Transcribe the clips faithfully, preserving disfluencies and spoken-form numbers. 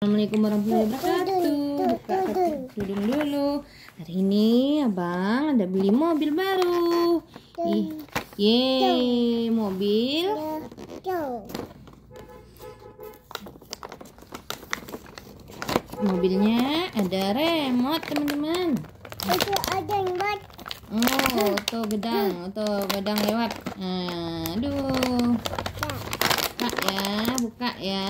Assalamualaikum warahmatullahi wabarakatuh. Buka tudung dulu. Hari ini abang ada beli mobil baru. Ih, yeay, mobil. Mobilnya ada remote, teman-teman. Itu ada remote. Oh, tuh gedang, tuh gedang lewat. Nah, aduh. Buka ya, buka ya.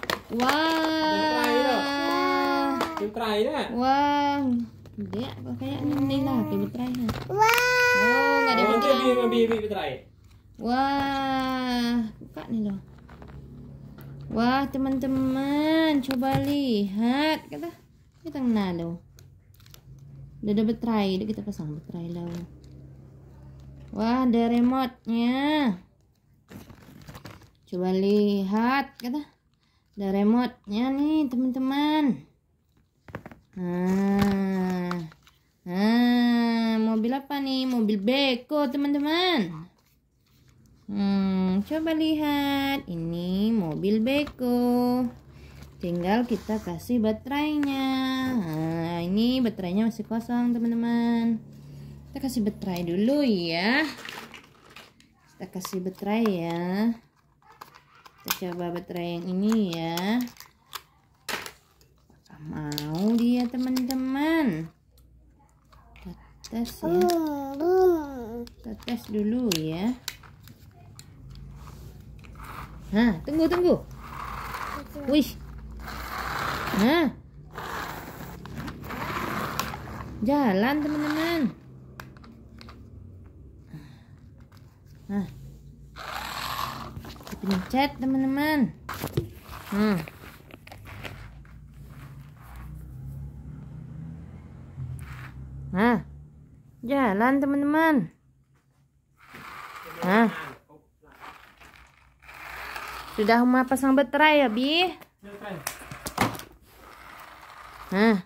Wah. Wah. Dia kok kayaknya ini lah, kayak betrai. Wah. Oh, enggak ada betrai. betrai. Wah, buka nih loh. Wah, teman-teman, coba lihat. Kata kita kena loh. Udah ada betrai, udah kita pasang betrai loh. Wah, ada remote-nya. Coba lihat, kata. Ada remote-nya nih, teman-teman. Nah. Nah, mobil apa nih? Mobil beko, teman-teman. Hmm, coba lihat. Ini mobil beko. Tinggal kita kasih baterainya. Nah, ini baterainya masih kosong, teman-teman. Kita kasih baterai dulu ya. Kita kasih baterai ya. Kita coba baterai yang ini ya. Apakah mau dia, teman-teman? Kita tes ya. Kita tes dulu ya. Nah, tunggu, tunggu. Wih. Nah. Jalan, teman-teman. Nah. Pencet, teman-teman. Hmm. Nah. Jalan, teman-teman. Nah. Sudah mau pasang baterai ya, Bi? Nah.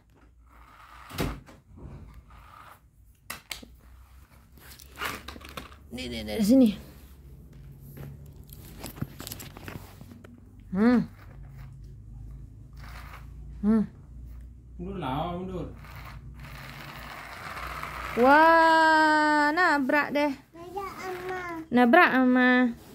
Ini dari sini. Hmm. Hmm. Mundur lah, mundur. Wah, nabrak deh. Nabrak ama.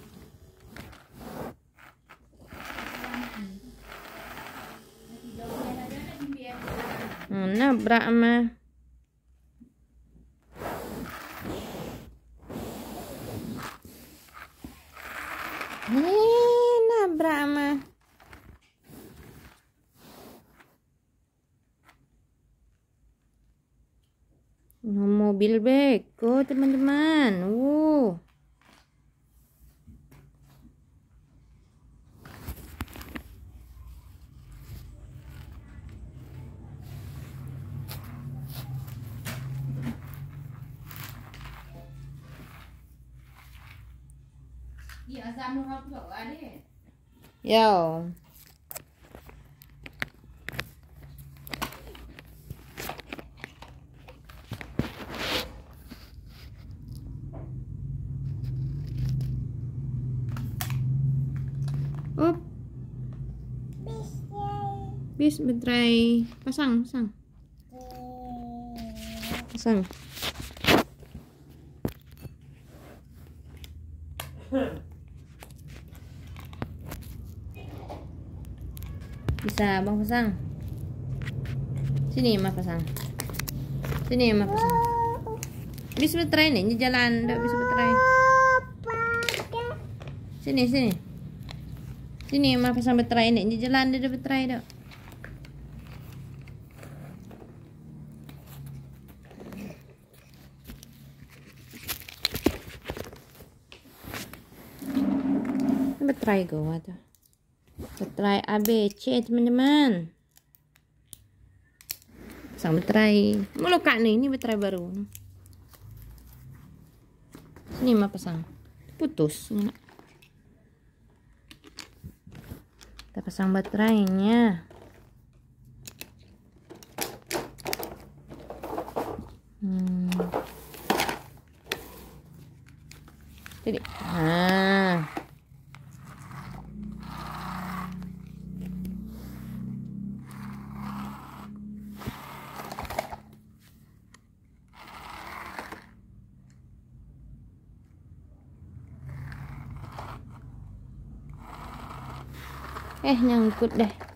Hmm, nabrak ama. Eh, nabrak ama. Mobil beko, teman-teman. Wuh. Yo. Up. Bis baterai. Pasang, pasang. Pasang. Bisa abang pasang. Sini mah pasang. Sini mah pasang. Bisa baterai nih jalan, enggak bisa baterai. Sini sini. Sini mah pasang baterai nih jalan, ada baterai dok. Baterai gua tuh. Baterai A B C, teman-teman. Pasang baterai. Meluka nih, ini baterai baru. Sini mah pasang. Putus. Kita pasang baterainya. Hmm. Jadi, nah. Eh, nyangkut deh.